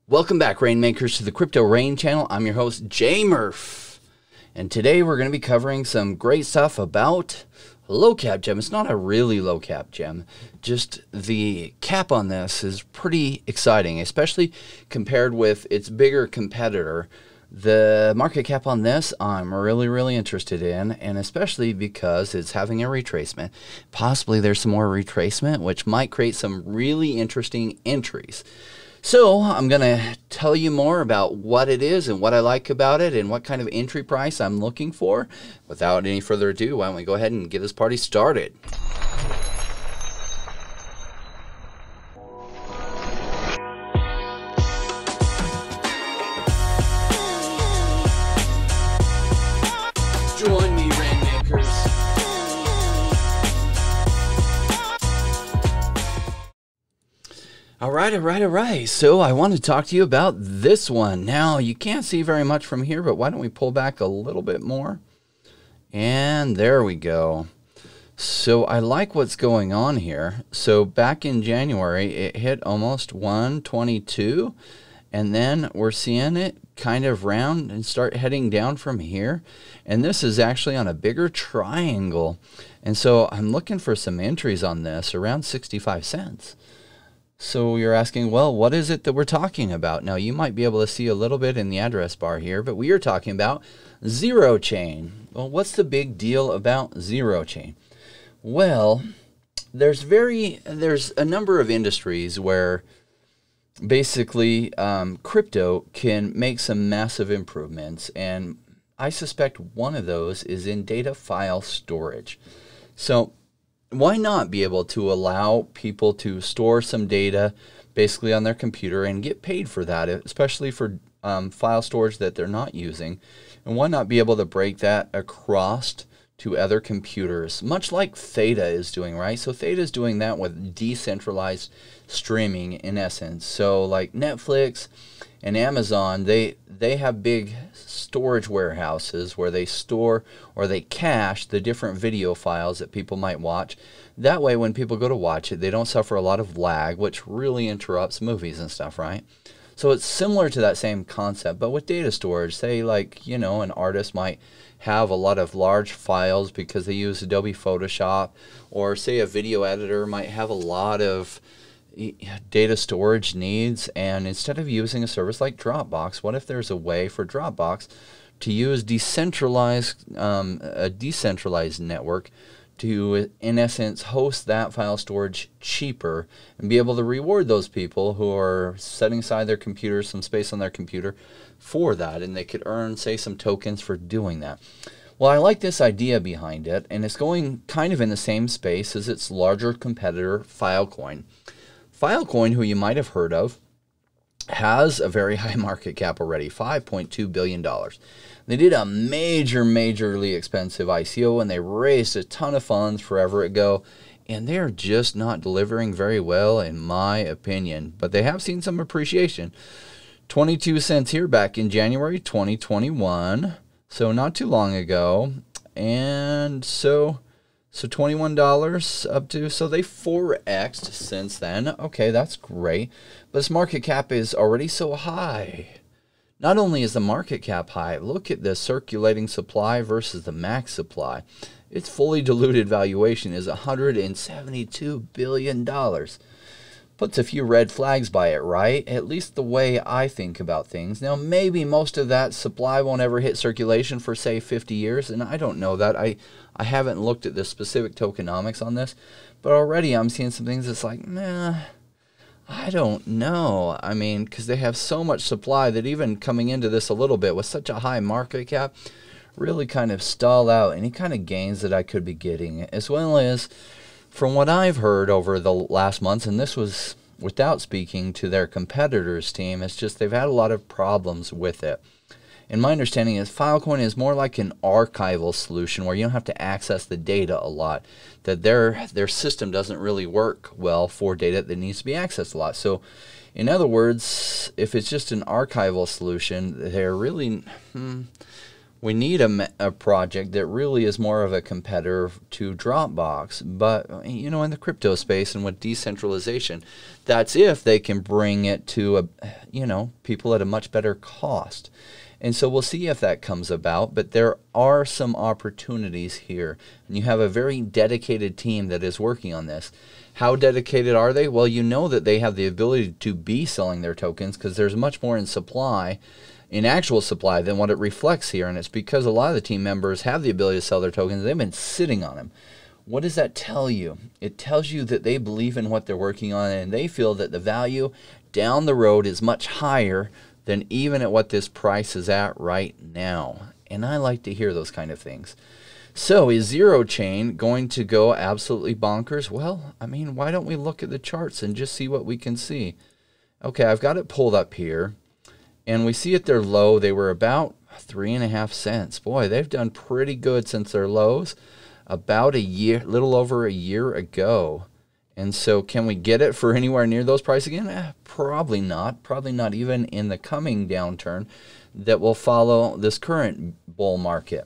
Welcome back, Rainmakers, to the Crypto Rain channel. I'm your host, J Murph. And today we're going to be covering some great stuff about a low cap gem. It's not a really low cap gem. Just the cap on this is pretty exciting, especially compared with its bigger competitor. The market cap on this I'm really interested in, and especially because it's having a retracement. Possibly there's some more retracement, which might create some really interesting entries. So I'm going to tell you more about what it is and what I like about it and what kind of entry price I'm looking for. Without any further ado, why don't we go ahead and get this party started. Join me, Rainmakers. All right. So I want to talk to you about this one. Now, you can't see very much from here, but why don't we pull back a little bit more? And there we go. So I like what's going on here. So back in January, it hit almost 122, and then we're seeing it kind of round and start heading down from here. And this is actually on a bigger triangle. And so I'm looking for some entries on this around 65 cents. So you're asking, well, what is it that we're talking about? Now, you might be able to see a little bit in the address bar here, but we are talking about zero chain. Well, what's the big deal about zero chain? Well, there's a number of industries where basically crypto can make some massive improvements, and I suspect one of those is in data file storage. So why not be able to allow people to store some data basically on their computer and get paid for that, especially for file storage that they're not using? And why not be able to break that across to other computers, much like Theta is doing, right? So Theta is doing that with decentralized streaming in essence. So like Netflix and Amazon, they have big storage warehouses where they store or they cache the different video files that people might watch. That way, when people go to watch it, they don't suffer a lot of lag, which really interrupts movies and stuff, right? So it's similar to that same concept, but with data storage. Say like, you know, an artist might have a lot of large files because they use Adobe Photoshop, or say a video editor might have a lot of data storage needs, and instead of using a service like Dropbox, what if there's a way for Dropbox to use a decentralized network to, in essence, host that file storage cheaper and be able to reward those people who are setting aside their computer, some space on their computer for that, and they could earn, say, some tokens for doing that. Well, I like this idea behind it, and it's going kind of in the same space as its larger competitor, Filecoin. Filecoin, who you might have heard of, has a very high market cap already, $5.2 billion. They did a majorly expensive ICO, and they raised a ton of funds forever ago, and they're just not delivering very well, in my opinion. But they have seen some appreciation. 22 cents here back in January 2021, so not too long ago. And so $21 up to, so they 4x'd since then. Okay, that's great. But this market cap is already so high. Not only is the market cap high, look at the circulating supply versus the max supply. Its fully diluted valuation is $172 billion. Puts a few red flags by it, right? At least the way I think about things. Now, maybe most of that supply won't ever hit circulation for, say, 50 years, and I don't know that. I haven't looked at the specific tokenomics on this, but already I'm seeing some things that's like, nah, I don't know. I mean, because they have so much supply that even coming into this a little bit with such a high market cap really kind of stall out any kind of gains that I could be getting, as well as from what I've heard over the last months, and this was without speaking to their competitors' team, it's just they've had a lot of problems with it. And my understanding is Filecoin is more like an archival solution where you don't have to access the data a lot, that their system doesn't really work well for data that needs to be accessed a lot. So in other words, if it's just an archival solution, they're really, We need a project that really is more of a competitor to Dropbox. But, you know, in the crypto space and with decentralization, that's if they can bring it to, people at a much better cost. And so we'll see if that comes about, but there are some opportunities here. And you have a very dedicated team that is working on this. How dedicated are they? Well, you know that they have the ability to be selling their tokens because there's much more in supply, in actual supply, than what it reflects here. And it's because a lot of the team members have the ability to sell their tokens. They've been sitting on them. What does that tell you? It tells you that they believe in what they're working on and they feel that the value down the road is much higher than even at what this price is at right now. And I like to hear those kind of things. So is Zero Chain going to go absolutely bonkers? Well, I mean, why don't we look at the charts and just see what we can see? Okay, I've got it pulled up here. And we see at their low, they were about 3.5 cents. Boy, they've done pretty good since their lows about a year, little over a year ago. And so can we get it for anywhere near those prices again? Probably not. Probably not even in the coming downturn that will follow this current bull market.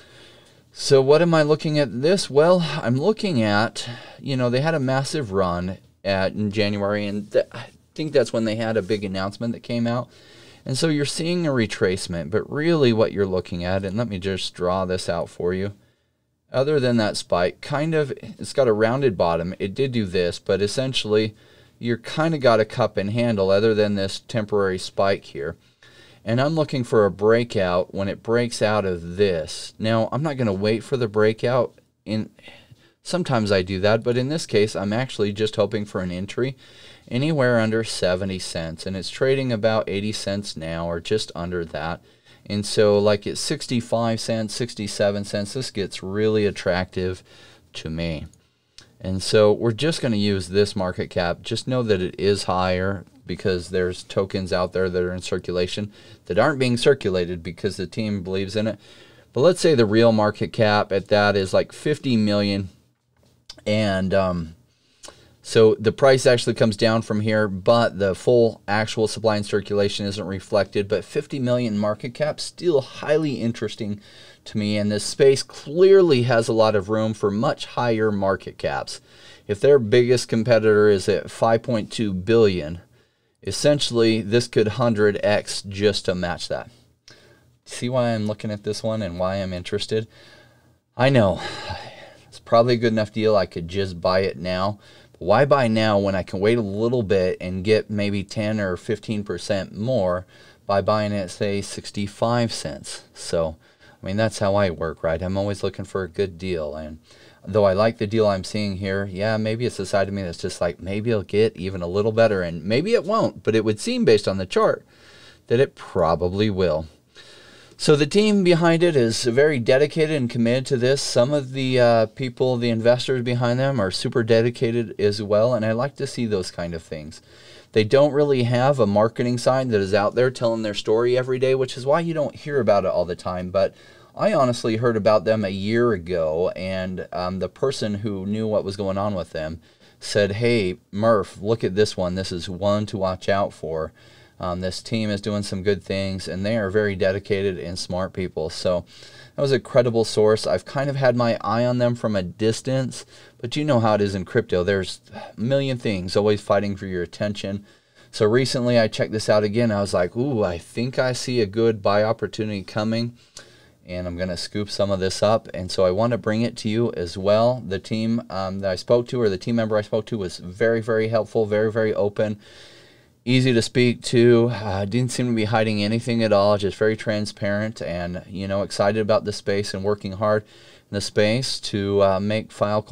So what am I looking at this? Well, I'm looking at, they had a massive run in January, and I think that's when they had a big announcement that came out. And so you're seeing a retracement, but really what you're looking at, and let me just draw this out for you. Other than that spike, it's got a rounded bottom. It did do this, but essentially you're kind of got a cup and handle other than this temporary spike here. And I'm looking for a breakout when it breaks out of this. Now, I'm not going to wait for the breakout. Sometimes I do that, but in this case, I'm actually just hoping for an entry anywhere under 70 cents. And it's trading about 80 cents now, or just under that. And so like at 65 cents, 67 cents, this gets really attractive to me. And so we're just going to use this market cap. Just know that it is higher because there's tokens out there that are in circulation that aren't being circulated because the team believes in it. But let's say the real market cap at that is like 50 million. And so the price actually comes down from here, but the full actual supply and circulation isn't reflected. But 50 million market cap, still highly interesting to me. And this space clearly has a lot of room for much higher market caps. If their biggest competitor is at 5.2 billion, essentially this could 100x just to match that. See why I'm looking at this one and why I'm interested? I know it's probably a good enough deal. I could just buy it now. Why buy now when I can wait a little bit and get maybe 10 or 15% more by buying it, say, 65 cents? So, I mean, that's how I work, right? I'm always looking for a good deal. And though I like the deal I'm seeing here, yeah, maybe it's a side of me that's just like, maybe it'll get even a little better. And maybe it won't, but it would seem based on the chart that it probably will. So the team behind it is very dedicated and committed to this. Some of the people, the investors behind them, are super dedicated as well, and I like to see those kind of things. They don't really have a marketing side that is out there telling their story every day, which is why you don't hear about it all the time. But I honestly heard about them a year ago, and the person who knew what was going on with them said, hey, Murph, look at this one. This is one to watch out for. This team is doing some good things, and they are very dedicated and smart people. So that was a credible source. I've kind of had my eye on them from a distance, but you know how it is in crypto. There's a million things always fighting for your attention. So recently I checked this out again. I was like, ooh, I think I see a good buy opportunity coming, and I'm going to scoop some of this up. And so I want to bring it to you as well. The team that I spoke to, or the team member I spoke to, was very, very helpful, very, very open. Easy to speak to, didn't seem to be hiding anything at all, just very transparent and, excited about the space and working hard in the space to make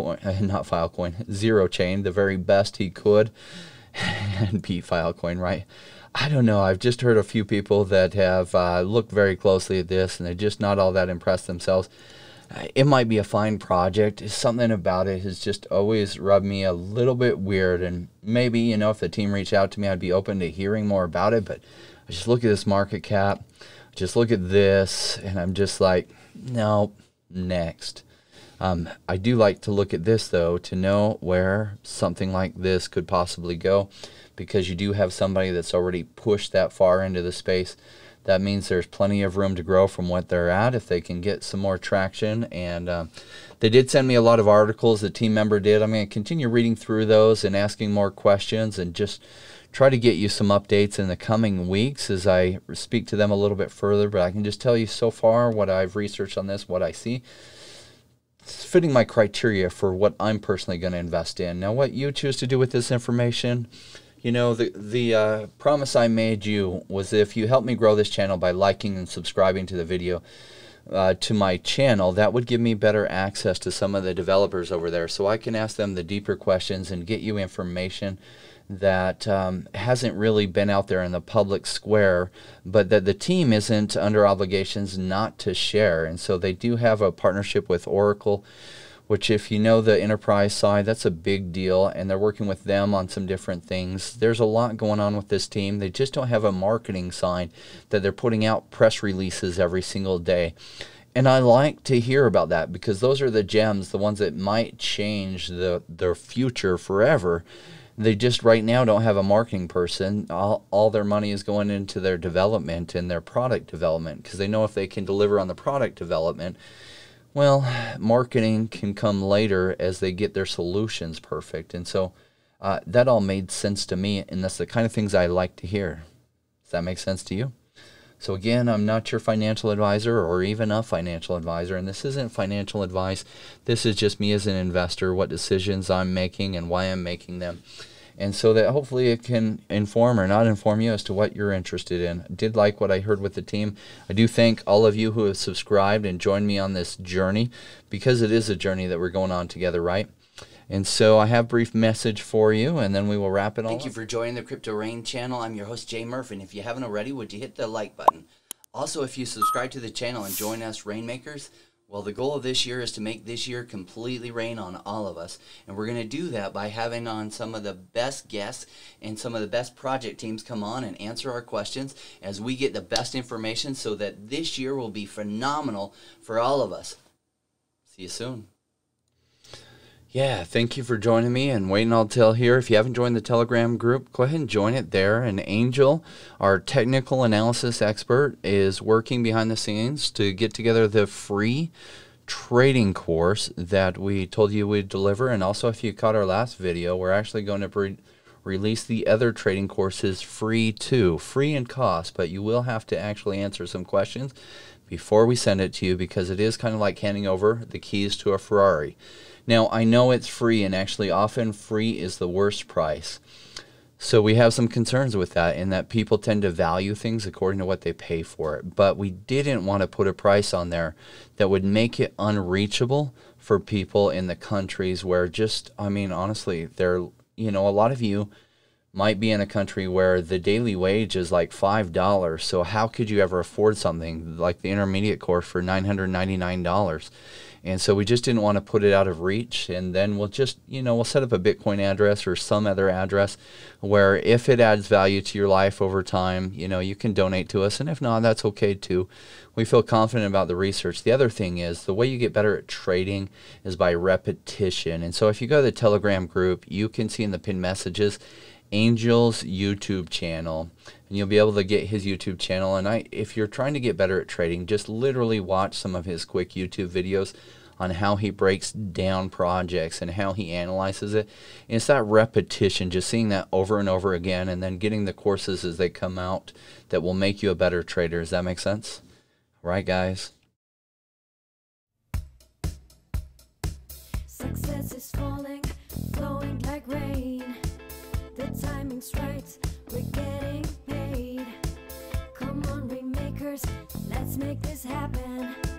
Zero Chain the very best he could and beat Filecoin, right? I don't know. I've just heard a few people that have looked very closely at this and they're just not all that impressed themselves. It might be a fine project. Something about it has just always rubbed me a little bit weird. And maybe, if the team reached out to me, I'd be open to hearing more about it. But I just look at this market cap, just look at this, and I'm just like, no, next. I do like to look at this, though, to know where something like this could possibly go, because you do have somebody that's already pushed that far into the space. that means there's plenty of room to grow from what they're at if they can get some more traction. And they did send me a lot of articles, the team member did. I'm going to continue reading through those and asking more questions and just try to get you some updates in the coming weeks as I speak to them a little bit further. But I can just tell you so far what I've researched on this, what I see. It's fitting my criteria for what I'm personally going to invest in. Now, what you choose to do with this information, you know, the promise I made you was if you help me grow this channel by liking and subscribing to the video, to my channel, that would give me better access to some of the developers over there so I can ask them the deeper questions and get you information that hasn't really been out there in the public square, but that the team isn't under obligations not to share. And so they do have a partnership with Oracle, which if you know the enterprise side, that's a big deal, and they're working with them on some different things. There's a lot going on with this team. They just don't have a marketing side that they're putting out press releases every single day. And I like to hear about that because those are the gems, the ones that might change their future forever. They just right now don't have a marketing person. All their money is going into their development and their product development because they know if they can deliver on the product development, well, marketing can come later as they get their solutions perfect. And so that all made sense to me, and that's the kind of things I like to hear. Does that make sense to you? So again, I'm not your financial advisor or even a financial advisor, and this isn't financial advice. This is just me as an investor, what decisions I'm making and why I'm making them. And so that hopefully it can inform or not inform you as to what you're interested in. I did like what I heard with the team. I do thank all of you who have subscribed and joined me on this journey, because it is a journey that we're going on together, right? And so I have a brief message for you, and then we will wrap it all up. Thank you for joining the Crypto Rain channel. I'm your host, Jay Murph, and if you haven't already, would you hit the like button? Also, if you subscribe to the channel and join us Rainmakers, well, the goal of this year is to make this year completely rain on all of us. And we're going to do that by having on some of the best guests and some of the best project teams come on and answer our questions as we get the best information so that this year will be phenomenal for all of us. See you soon. Yeah, thank you for joining me and waiting until here. If you haven't joined the Telegram group, go ahead and join it there. And Angel, our technical analysis expert, is working behind the scenes to get together the free trading course that we told you we'd deliver. And also, if you caught our last video, we're actually going to release the other trading courses free too. Free in cost, but you will have to actually answer some questions before we send it to you, because it is kind of like handing over the keys to a Ferrari. Now, I know it's free, and actually often free is the worst price. So we have some concerns with that, in that people tend to value things according to what they pay for it. But we didn't want to put a price on there that would make it unreachable for people in the countries where just, I mean, honestly, they're, you know, a lot of you might be in a country where the daily wage is like $5. So how could you ever afford something like the intermediate course for $999? And so we just didn't want to put it out of reach. And then we'll just, you know, we'll set up a Bitcoin address or some other address where if it adds value to your life over time, you know, you can donate to us. And if not, that's okay too. We feel confident about the research. The other thing is the way you get better at trading is by repetition. And so if you go to the Telegram group, you can see in the pinned messages Angel's YouTube channel, and you'll be able to get his YouTube channel. And if you're trying to get better at trading, just literally watch some of his quick YouTube videos on how he breaks down projects and how he analyzes it. And it's that repetition, just seeing that over and over again, and then getting the courses as they come out that will make you a better trader. Does that make sense? All right, guys. Success is falling, flowing like rain. The timing's right, we're getting paid. Come on, Rainmakers, let's make this happen.